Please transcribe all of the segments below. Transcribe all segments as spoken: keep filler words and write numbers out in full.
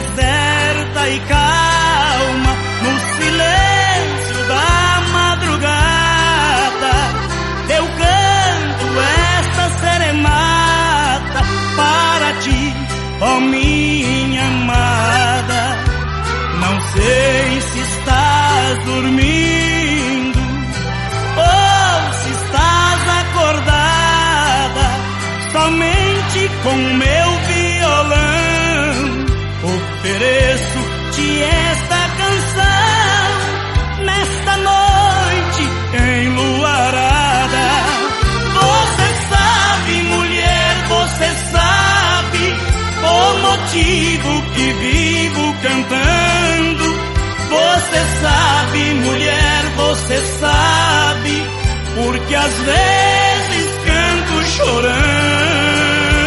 deserta e calma, no silêncio da madrugada, eu canto esta serenata para ti, ó minha amada. Não sei se estás dormindo ou se estás acordada, somente com meu violão ofereço-te esta canção nesta noite enluarada. Você sabe, mulher, você sabe o motivo que vivo cantando. Você sabe, mulher, você sabe, porque às vezes canto chorando.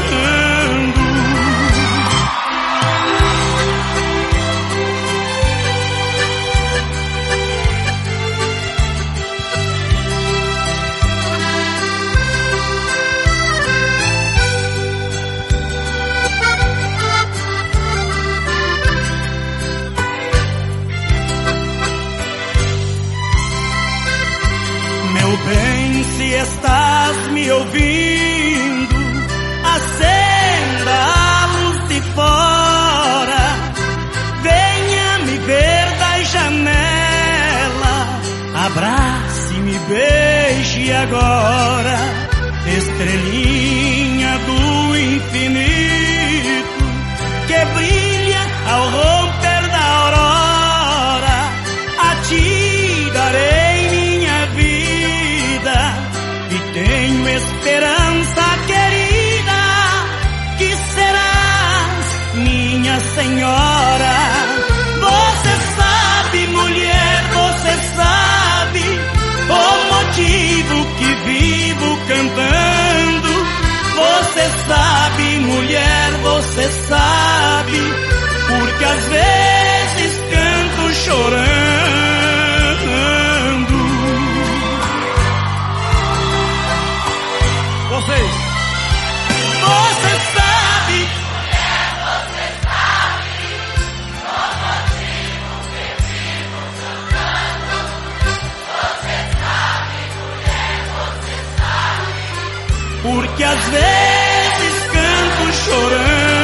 Bem, se estás me ouvindo, acenda a luz de fora, venha me ver da janela, abrace-me, beije agora, estrelinha do infinito, que brilha ao romper da aurora, a ti darei minha vida. E tenho esperança, querida, que serás minha senhora. Você sabe, mulher, você sabe o motivo que vivo cantando. Você sabe, mulher, você sabe, porque às vezes canto chorando. Vocês. Você sabe, mulher, você sabe o motivo que vivo cantando. Você sabe, mulher, você sabe, porque às vezes canto chorando.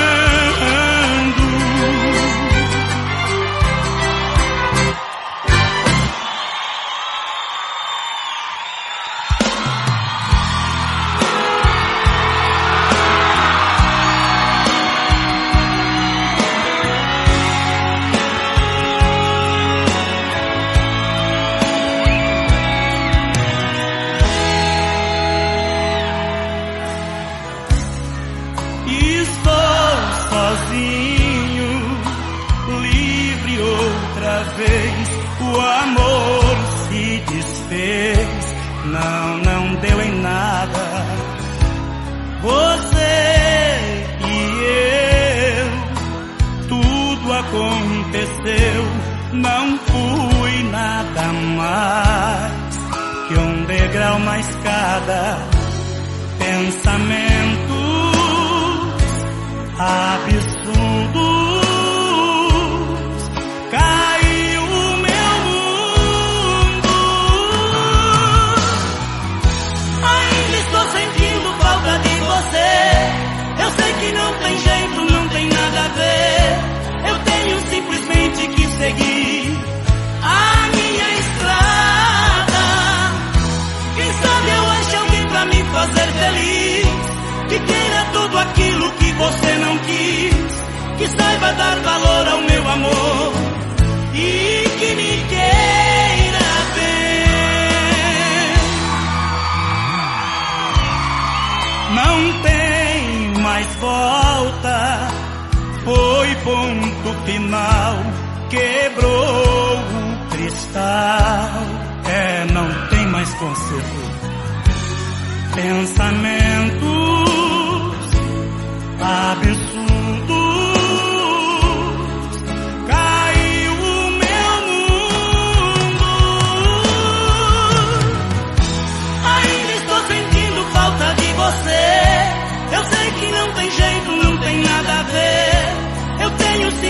O amor se desfez, não, não deu em nada. Você e eu, tudo aconteceu, não fui nada mais que um degrau na escada. Pensamentos absurdos. Eu sei que não tem jeito, não tem nada a ver. Eu tenho simplesmente que seguir a minha estrada. Quem sabe eu ache alguém pra me fazer feliz, que queira tudo aquilo que você não quis, que saiba dar valor ao meu amor e que me queira bem. Não tem mais volta, foi ponto final, quebrou o cristal. É, não tem mais conserto. Pensamentos absurdos, caiu o meu mundo. Ainda estou sentindo falta de você. Eu sei que não tem jeito, não tem nada a ver. Eu tenho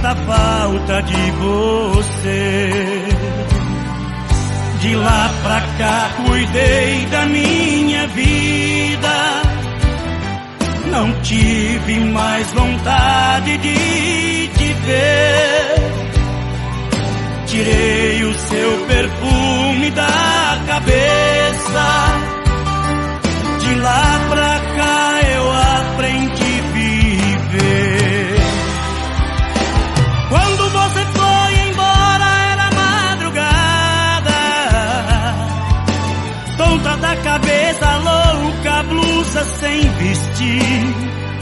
esta falta de você. De lá pra cá cuidei da minha vida, não tive mais vontade de te ver. Tirei o seu perfume da cabeça, de lá pra cá eu aprendi a viver. Quando você foi embora era madrugada, tonta da cabeça, louca, blusa sem vestir.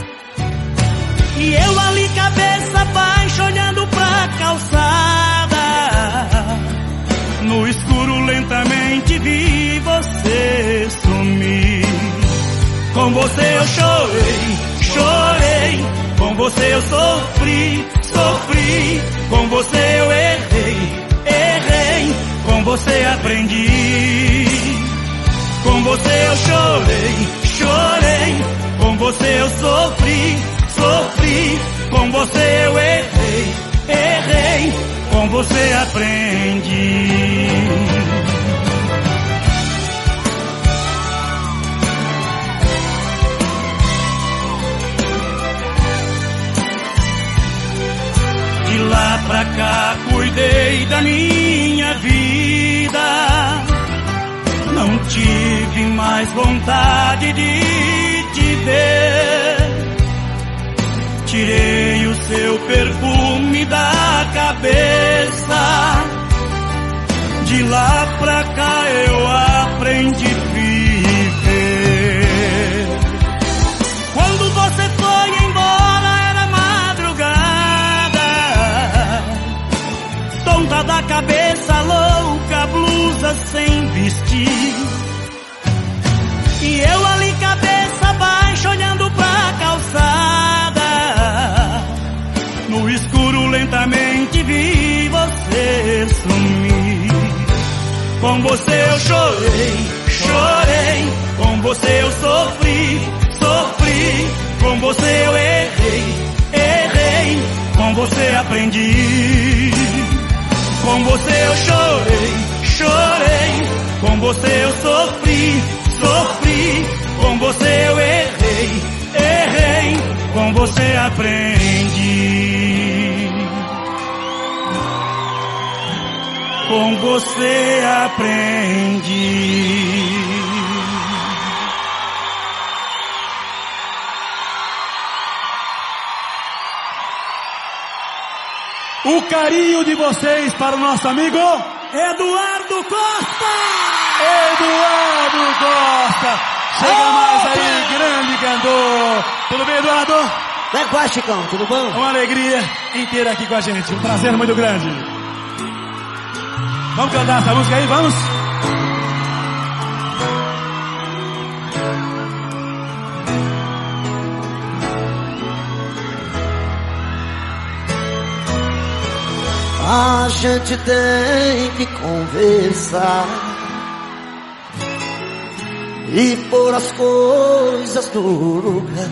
E eu ali cabeça baixa olhando pra calçada, no escuro lentamente vi você sumir. Com você eu chorei, chorei, com você eu sofri, sofri, com você eu errei, errei, com você aprendi. Com você eu chorei, chorei, com você eu sofri, sofri, com você eu errei, errei, com você aprendi. De lá pra cá cuidei da minha vida, não tive mais vontade de te ver. Tirei o seu perfume da cabeça, de lá pra cá eu aprendi a viver. Quando você foi embora era madrugada, tonta da cabeça, louca, blusa sem vestir. E eu ali cabeça baixa olhando pra calçada, no escuro lentamente vi você sumir. Com você eu chorei, chorei, com você eu sofri, sofri, com você eu errei, errei, com você aprendi. Com você eu chorei, chorei, com você eu sofri, sofri, com você eu errei, errei, com você aprendi. Com você aprendi. O carinho de vocês para o nosso amigo Eduardo Costa! Eduardo Costa! Chega mais aí, grande cantor! Tudo bem, Eduardo? Como é que vai, Chicão? Tudo bom? Uma alegria inteira aqui com a gente, um prazer muito grande. Vamos cantar essa música aí, vamos? A gente tem que conversar e pôr as coisas no lugar.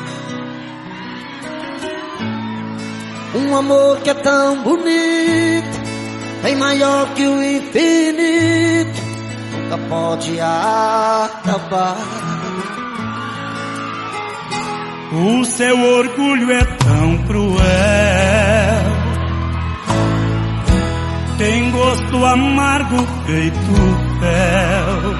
Um amor que é tão bonito, bem maior que o infinito, nunca pode acabar. O seu orgulho é tão cruel, tem gosto amargo feito fel.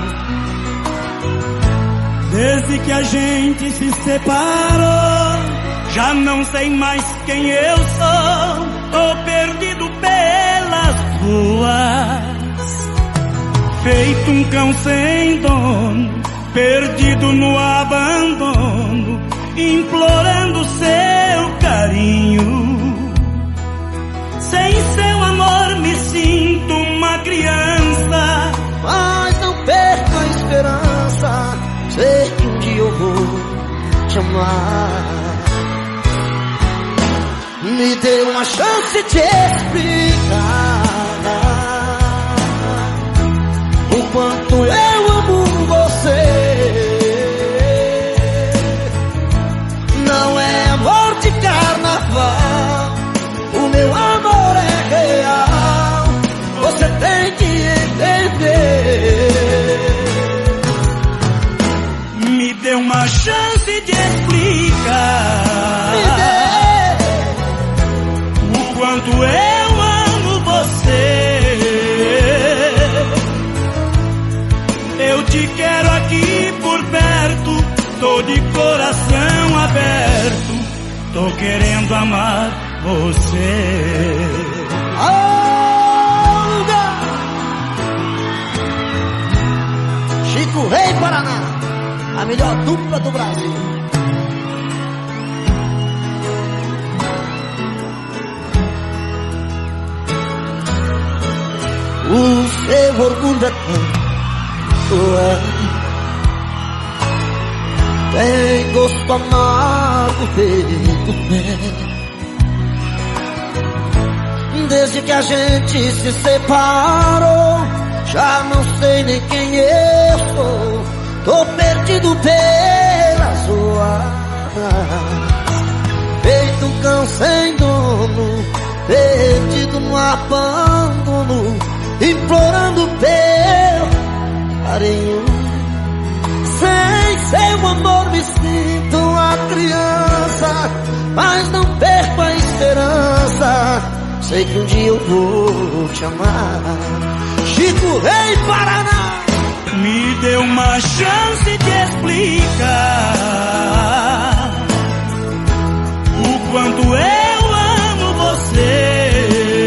Desde que a gente se separou, já não sei mais quem eu sou. Tô perdido pelas ruas, feito um cão sem dono, perdido no abandono, implorando seu carinho. Sem seu amor me sinto uma criança, mas não perco a esperança, sei que um dia eu vou te amar. Me dê uma chance de explicar o quanto eu amo você. Não é amor de carnaval, o meu chance de explicar o quanto eu amo você. Eu te quero aqui por perto, tô de coração aberto, tô querendo amar você. Olga! Chico Rei Paraná, a melhor dupla do Brasil. O seu orgulho é tanto, tem gosto amargo feito mel. Desde que a gente se separou, já não sei nem quem eu sou. Tô perdido pelas ruas, feito um cão sem dono, perdido no abandono, implorando pelo carinho. Sem seu amor me sinto uma criança, mas não perco a esperança. Sei que um dia eu vou te amar. Chico Rei Paraná, me dê uma chance de explicar o quanto eu amo você.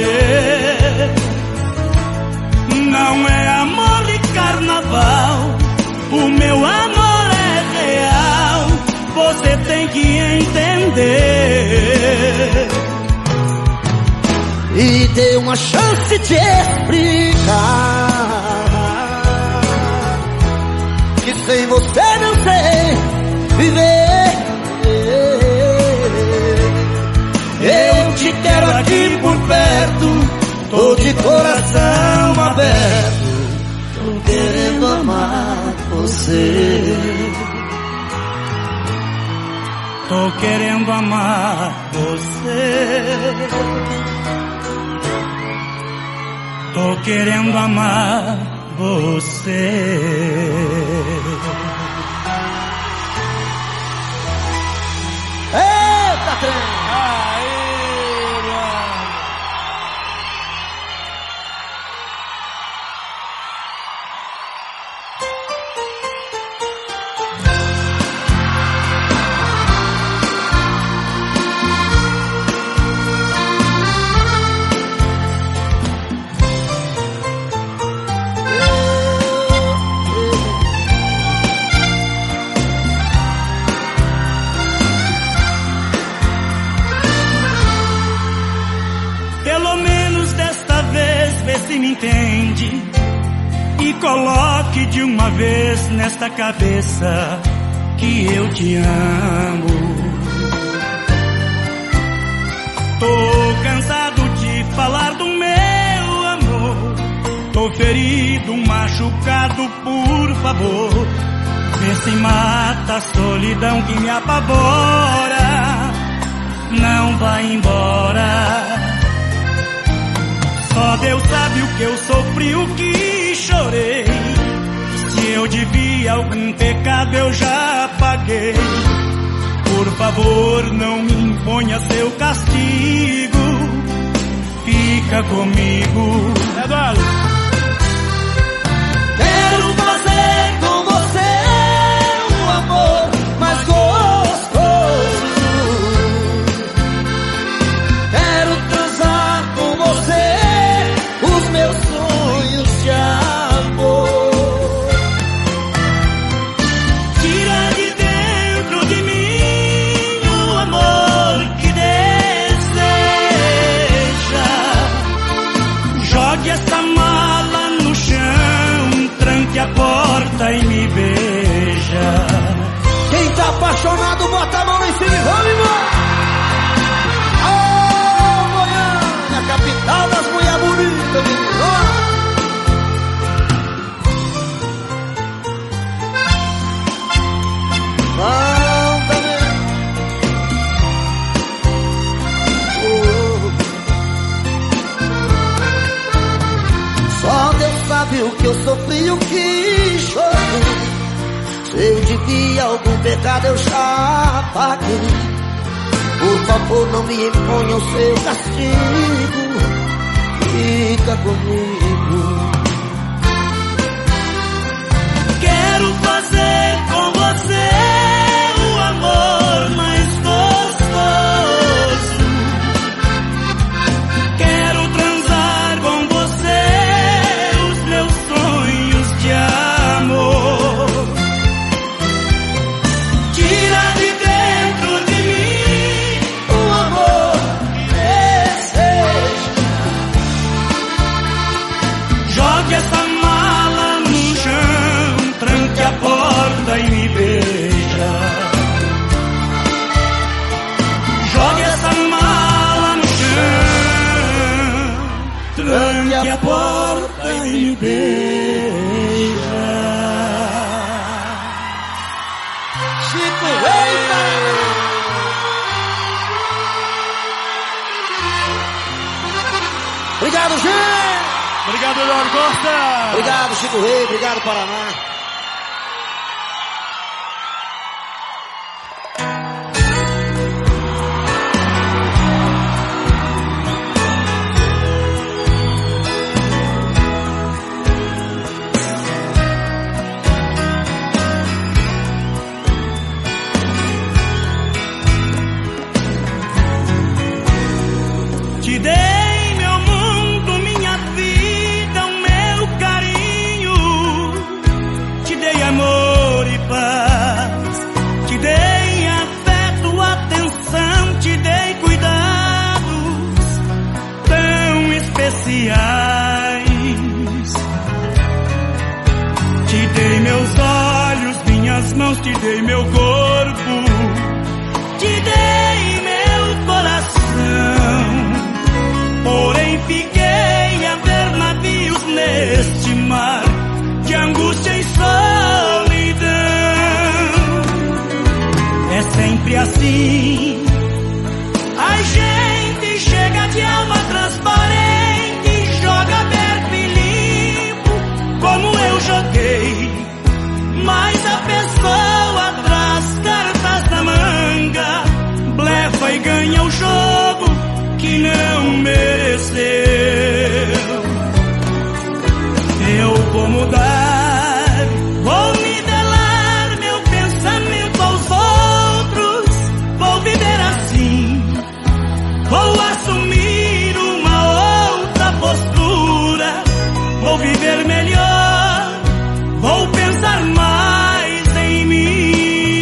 Não é amor de carnaval, o meu amor é real, você tem que entender. E dê uma chance de explicar que sem você não sei viver. Eu te quero aqui por perto, tô de coração aberto, tô querendo amar você. Tô querendo amar você. Tô querendo amar você. Eita, trem! Aí, mano. Se me entende e coloque de uma vez nesta cabeça que eu te amo. Tô cansado de falar do meu amor, tô ferido, machucado, por favor, vê se mata a solidão que me apavora. Não vai embora. Só Deus sabe o que eu sofri, o que chorei. Se eu devia algum pecado eu já paguei. Por favor, não me imponha seu castigo, fica comigo. Eduardo, quero fazer com você um amor mais gostoso. Quero transar com você os meus sonhos de amor. Tira de dentro de mim o amor que deseja. Jogue essa mala no chão, tranque a porta e me beija. Quem tá apaixonado bota a mão em cima e vamos embora. Oh, Goiânia, capital das mulheres bonitas, menino. Não, também. Oh. Só Deus sabe o que eu sofri, o que chorei. Se eu devia algum pecado pecado eu já paguei. Por favor, não me imponha o seu castigo. Fica comigo. Quero fazer com você o amor mais gostoso. Quero transar com você os meus sonhos de amor. Tira de dentro de mim o amor que desejo. Jogue essa mala no chão, tranque a porta e me beija. Jogue essa mala no chão, tranque a porta e me beija. Chico Rei, obrigado, gente. Obrigado, Eduardo Costa. Obrigado, Chico Rei. Obrigado, Paraná. Te dei meu mundo, minha vida, o meu carinho. Te dei amor e paz. Te dei afeto, atenção. Te dei cuidados tão especiais. Te dei meus olhos, minhas mãos. Te dei meu corpo. Te dei meu coração. Porém fiquei a ver navios neste mar de angústia e solidão. É sempre assim. A gente chega de alma transparente, joga aberto e limpo, como eu joguei. Mas a pessoa traz cartas na manga, blefa e ganha o jogo que não mereceu. Eu vou mudar, vou nivelar meu pensamento aos outros. Vou viver assim, vou assumir uma outra postura. Vou viver melhor, vou pensar mais em mim.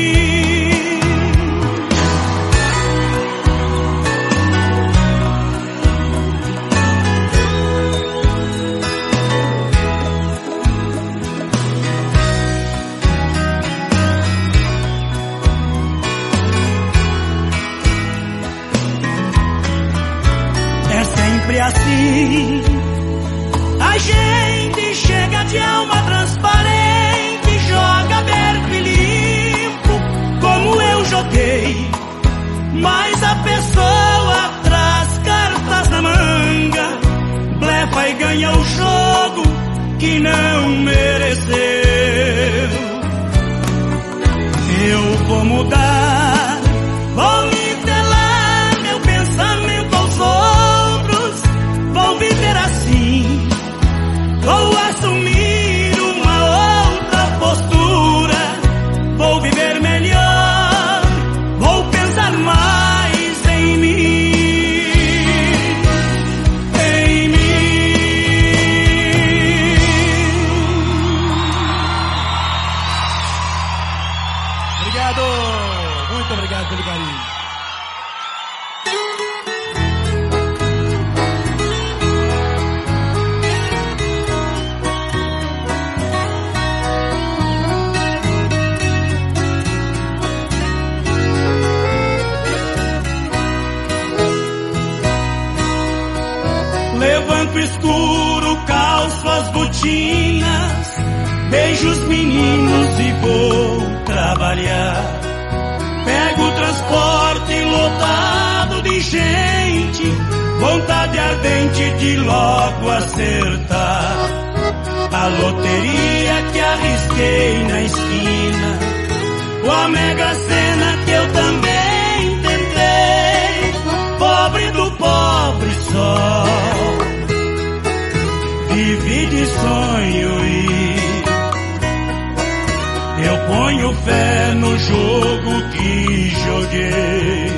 Sempre assim, a gente chega de alma transparente, joga aberto e limpo, como eu joguei. Mas a pessoa traz cartas na manga, blefa e ganha o jogo que não mereceu. Eu vou mudar, vou nivelar meu pensamento aos outros. Vou viver assim, vou assumir uma outra postura. Vou viver melhor, vou pensar mais em mim. Em mim. Obrigado, muito obrigado pelo carinho. Levanto escuro, calço as botinas, beijo os meninos e vou trabalhar. Pego o transporte lotado de gente, vontade ardente de logo acertar. A loteria que arrisquei na esquina com a Mega Sena que eu também tentei. Pobre do pobre só vive de sonho e eu ponho fé no jogo que joguei.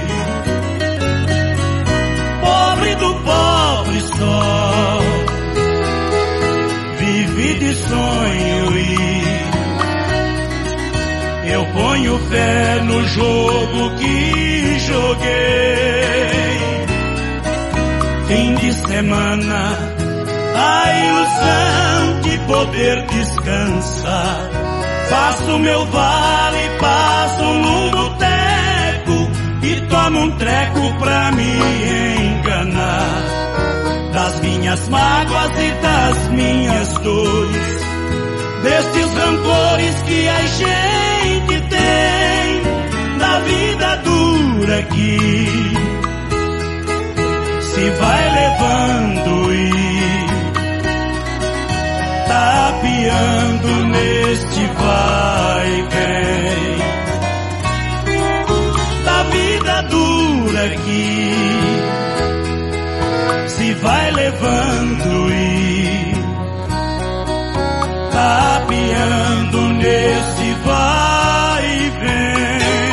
Pobre do pobre só vive de sonho e eu ponho fé no jogo que joguei. Fim de semana, a ilusão de poder descansar. Faço meu vale, passo no boteco e tomo um treco pra me enganar. Das minhas mágoas e das minhas dores, destes rancores que a gente tem, da vida dura que se vai levando e tapeando neste vai e vem, da vida dura que se vai levando e tapeando nesse vai e vem.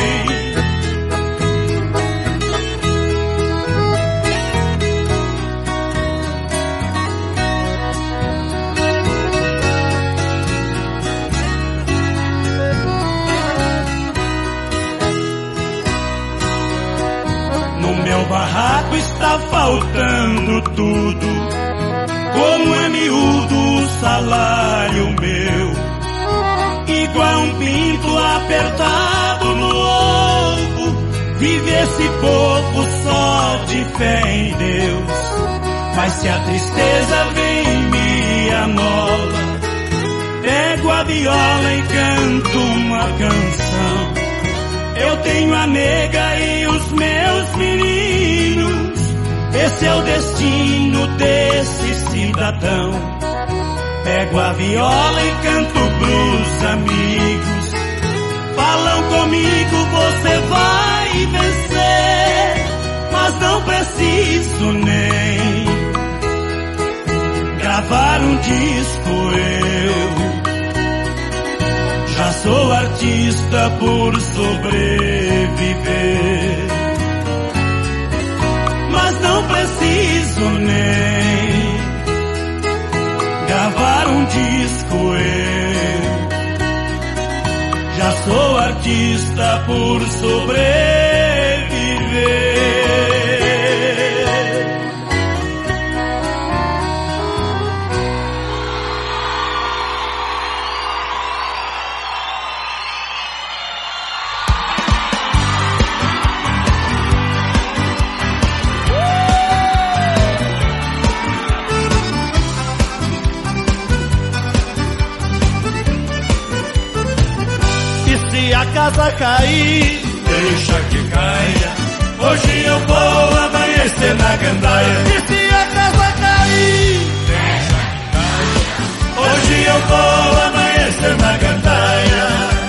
No meu barraco está faltando tudo, como é miúdo o salário meu, igual um pinto apertado no ovo. Vive esse povo só de fé em Deus, mas se a tristeza vem me amola, pego a viola e canto uma canção. Eu tenho a nega e os meus meninos, esse é o destino desse cidadão. Pego a viola e canto pros amigos, falam comigo, você vai vencer, mas não preciso nem gravar um disco. Eu já sou artista por sobreviver, mas não preciso nem gravar um disco. Eu já sou artista por sobreviver. Se a casa cair, Deixa que caia, hoje eu vou amanhecer na gandaia. e se a casa cair, Deixa que caia, hoje eu vou amanhecer na gandaia.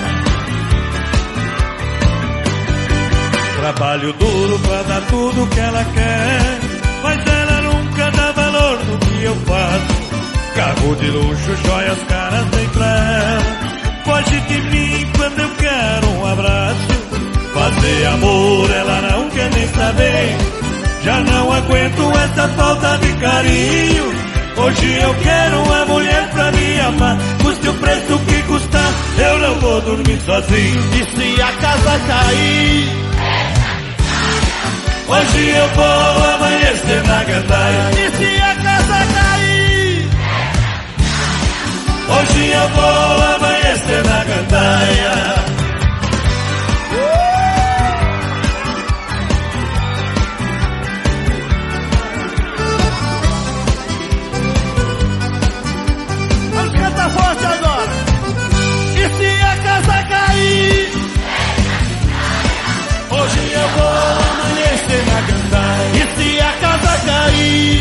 trabalho duro pra dar tudo que ela quer, mas ela nunca dá valor no que eu faço. Carro de luxo, joias caras tem pra ela, foge de mim quando eu quero um abraço. Fazer amor ela não quer nem saber, já não aguento essa falta de carinho. Hoje eu quero uma mulher pra me amar, custe o preço que custar, eu não vou dormir sozinho. E se a casa cair, hoje eu vou amanhecer na gandaia. E se a casa cair, hoje eu vou amanhecer na gandaia. Vamos cantar forte agora. E se a casa cair, hoje eu vou amanhecer na gandaia. E se a casa cair,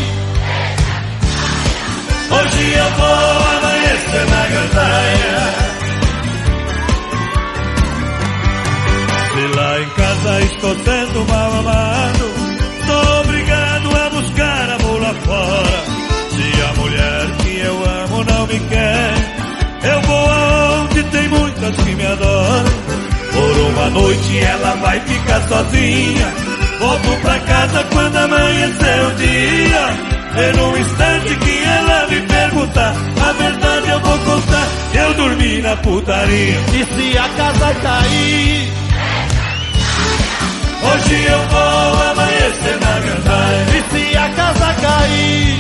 hoje eu vou amanhecer na gandaia. tem muitas que me adoram. Por uma noite ela vai ficar sozinha. Volto pra casa quando amanhecer o dia. E no instante que ela me perguntar, a verdade eu vou contar, eu dormi na putaria. E se a casa cair, hoje eu vou amanhecer na gandaia. e se a casa cair,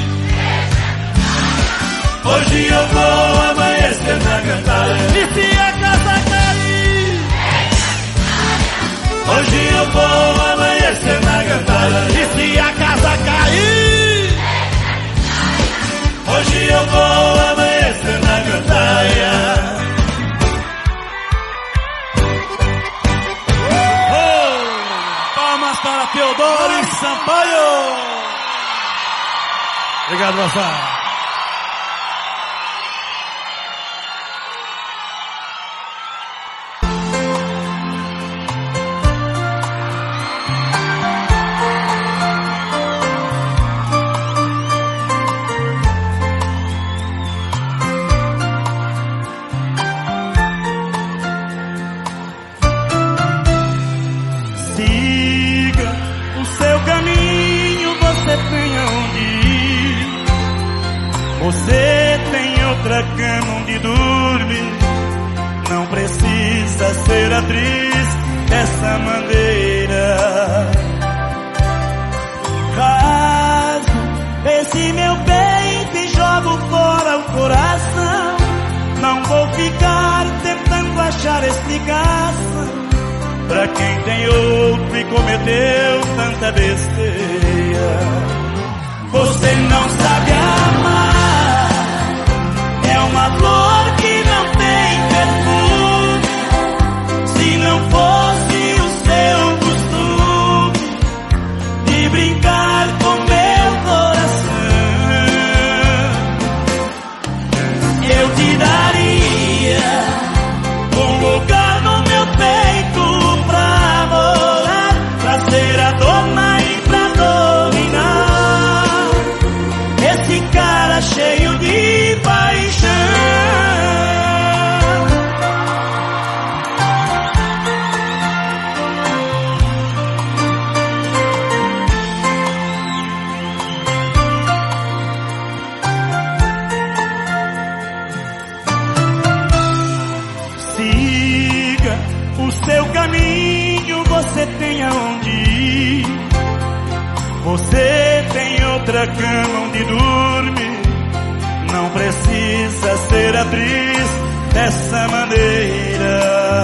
hoje eu vou amanhecer na gandaia. e se a casa cair, hoje eu vou amanhecer na gandaia. e se a casa cair, hoje eu vou amanhecer na gandaia. oh, palmas para Teodoro e Sampaio. Obrigado, Bassá. Siga o seu caminho, você tem aonde ir. Você tem outra cama onde dormir. Não precisa ser atriz dessa maneira. Caso esse meu bem jogo fora o coração, não vou ficar tentando achar explicação pra quem tem outro e cometeu tanta besteira. Você não sabe amar, é uma flor que não tem perfume. Se não fosse o seu costume de brincar com meu coração, eu te daria um lugar no meu peito pra morar, pra ser a dona e pra dominar esse cara cheio de paixão. Siga o seu caminho, você tem aonde ir. Você tem outra cama onde dorme. Não precisa ser atriz dessa maneira.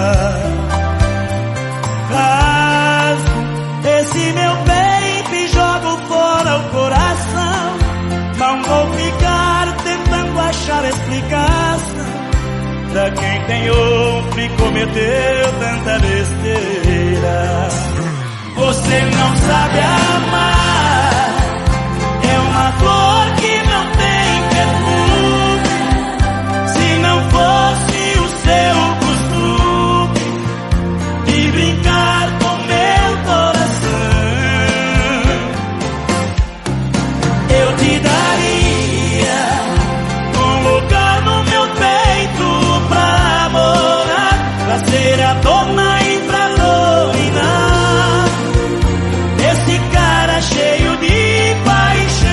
Caso esse meu baby jogo fora o coração, não vou ficar tentando achar explicação pra quem tem outro e cometeu tanta besteira. Você não sabe amar, é uma flor que não tem perfume. Se não fosse o seu costume de brincar com meu coração, eu te daria um lugar no meu peito pra morar, pra ser a dona e pra dominar esse cara cheio de paixão.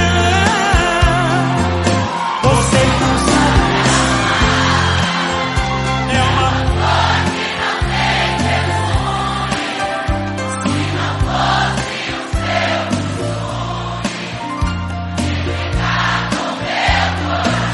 Você não sabe, é uma flor que não tem perfume. Se não fosse o seu costume de brincar com meu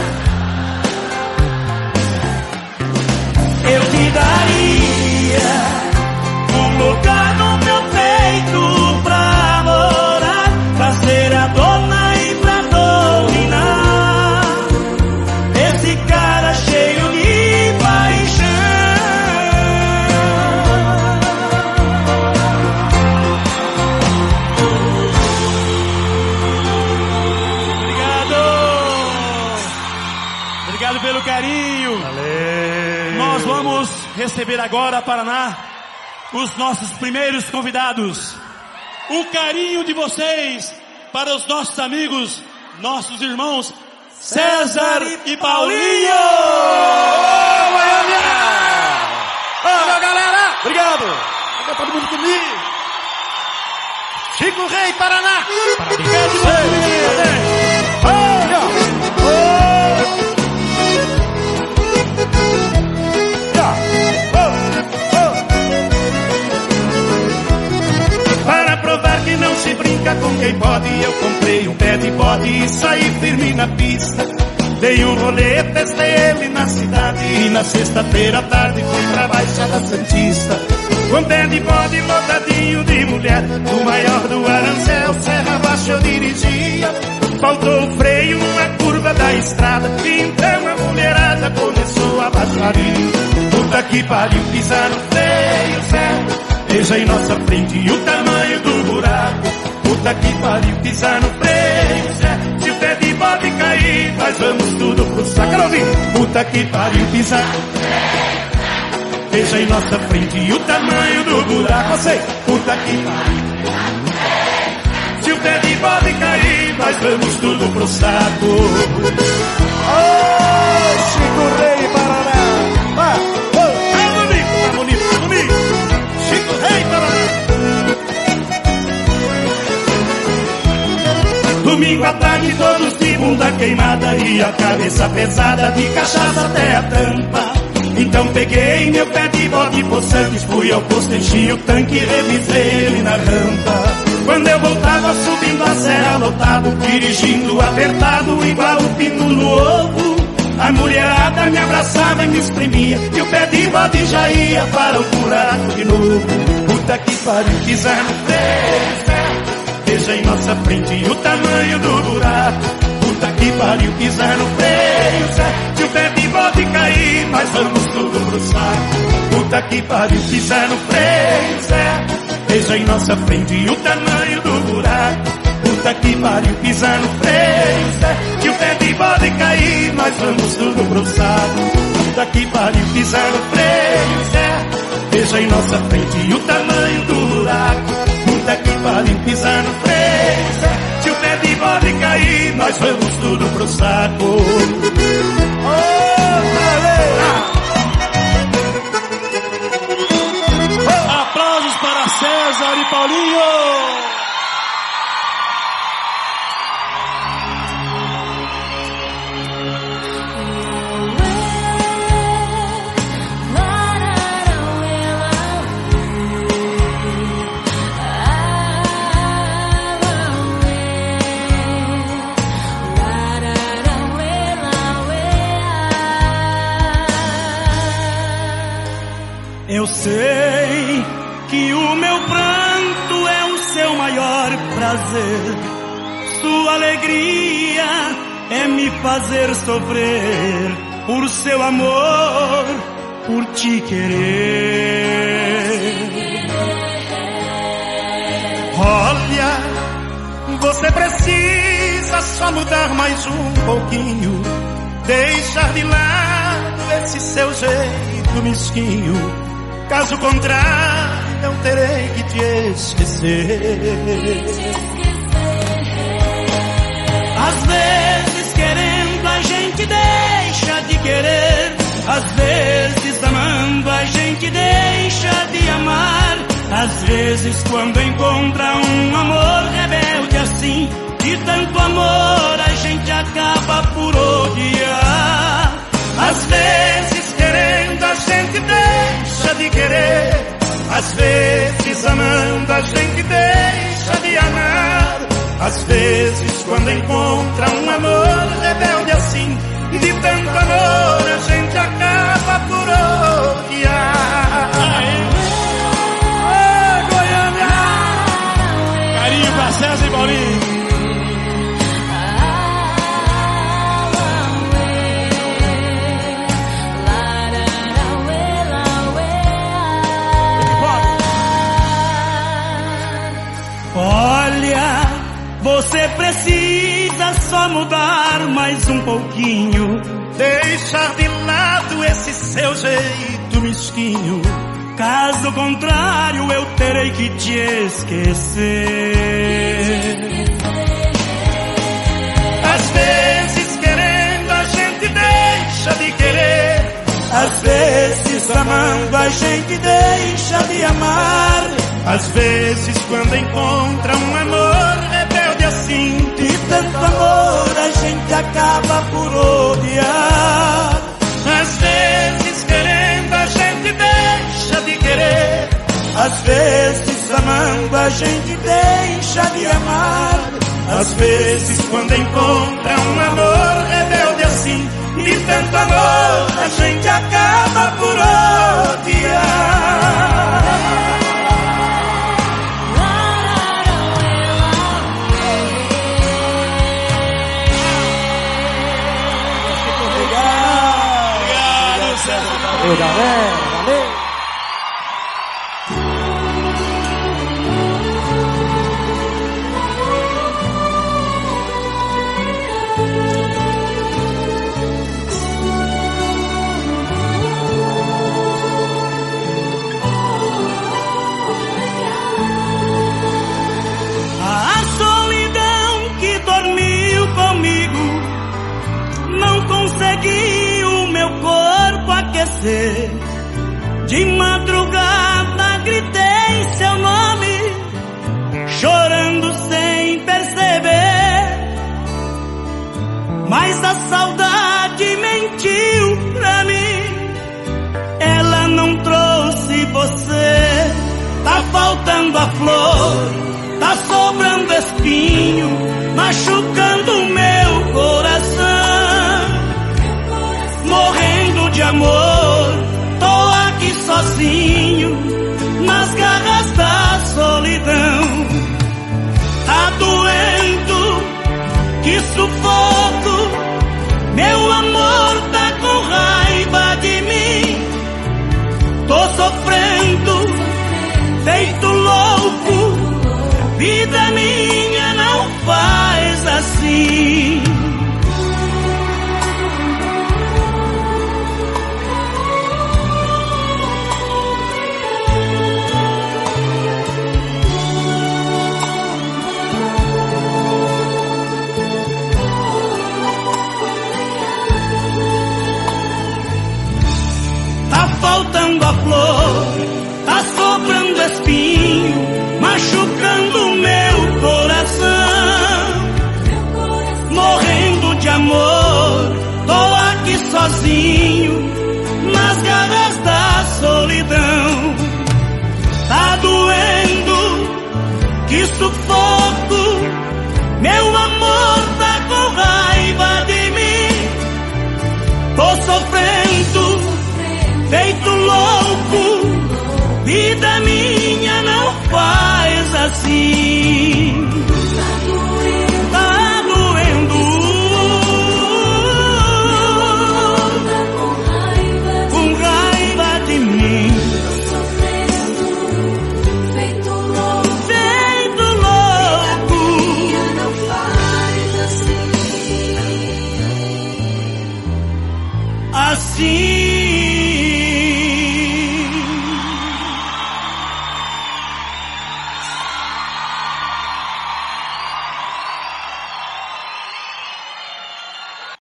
coração, eu te daria um lugar no meu peito pra morar, pra ser a dona e pra dominar esse cara cheio de paixão. Obrigado. Obrigado pelo carinho. Valeu. Nós vamos receber agora, Paraná, os nossos primeiros convidados. O carinho de vocês para os nossos amigos, nossos irmãos César e Paulinho. Ô, Goiânia! Cadê todo mundo comigo? Chico Rei, Paraná. Parabéns. Para provar que não se brinca com quem pode, eu comprei um pé de bode e saí firme na pista. Dei um rolê, testei ele na cidade e na sexta-feira à tarde fui pra Baixada Santista. Com pé de bode lotadinho de mulher, o maior do Arancel, serra abaixo eu dirigia. Faltou o freio numa curva da estrada, então a mulherada começou a baixaria. Puta que pariu, pisar no freio, Zé. Veja em nossa frente o tamanho do buraco. Puta que pariu, pisar no freio, Zé. Se o pé de bode cair, nós vamos tudo pro saco. Quero ouvir? Puta que pariu, pisar no freio. Veja em nossa frente o tamanho do buraco. Você, puta que pariu. Se o pé de bode cair, nós vamos tudo pro saco. Ô, Chico Rei, Paraná. Vai, ô, tá bonito, tá bonito, tá bonito. Chico Rei, Paraná. Domingo à tarde, todos de bunda queimada e a cabeça pesada de cachaça até a tampa. Então peguei meu pé de bode poçantes, fui ao posto, enchi o tanque e revisei ele na rampa. Quando eu voltava subindo a serra lotado, dirigindo apertado igual o pino no ovo, a mulherada me abraçava e me espremia e o pé de bode já ia para o buraco de novo. Puta que pariu, pisar no freio, veja em nossa frente o tamanho do buraco. Puta que pariu, pisar no freio, Zé. Se o pé de bode cair, nós vamos tudo pro saco. Puta que pariu, pisar no freio, Zé. Veja em nossa frente o tamanho do buraco. Puta que pariu, pisar no freio, Zé. Se o pé de bode cair, nós vamos tudo pro saco. Puta que pariu, pisar no freio, Zé. Veja em nossa frente o tamanho do buraco. Puta que pariu, pisar no freio, Zé. Se o pé de bode cair, nós vamos tudo pro saco. Oh, oh. Aplausos para César e Paulinho. Eu sei que o meu pranto é o seu maior prazer. Sua alegria é me fazer sofrer por seu amor, por te querer. Olha, você precisa só mudar mais um pouquinho, deixar de lado esse seu jeito mesquinho. Caso contrário, eu terei que te esquecer. Às vezes querendo a gente deixa de querer, às vezes amando a gente deixa de amar. Às vezes quando encontra um amor rebelde assim, de tanto amor a gente acaba por odiar. Às vezes querendo a gente deixa de querer, às vezes amando a gente deixa de amar. Às vezes quando encontra um amor rebelde assim, de tanto amor a gente acaba por odiar. Oh, Goiânia! Carinho pra César e Paulinho. Olha, você precisa só mudar mais um pouquinho, deixar de lado esse seu jeito mesquinho. Caso contrário, eu terei que te esquecer. Às vezes querendo a gente deixa de querer, Às vezes amando a gente deixa de amar. Às vezes quando encontra um amor rebelde assim, de tanto amor a gente acaba por odiar. Às vezes querendo a gente deixa de querer. Às vezes amando a gente deixa de amar. Às vezes quando encontra um amor rebelde assim, de tanto amor a gente acaba por odiar. Valeu, galera, valeu. A solidão que dormiu comigo não conseguiu meu corpo aquecer. De madrugada gritei seu nome, chorando sem perceber. Mas a saudade mentiu pra mim, ela não trouxe você. Tá faltando a flor, tá sobrando espinho, machucando meu coração. Morrendo de amor, tô aqui sozinho, nas garras da solidão. Tá doendo, que sufoco, meu amor tá com raiva de mim. Tô sofrendo, feito louco, vida minha não faz assim. Tá faltando a flor, tá sobrando espinho, machucando meu coração. Morrendo de amor, tô aqui sozinho, nas garras da solidão. Tá doendo, que sufoco, meu amor tá com raiva de mim. Tô sofrendo, feito louco, vida minha não faz assim.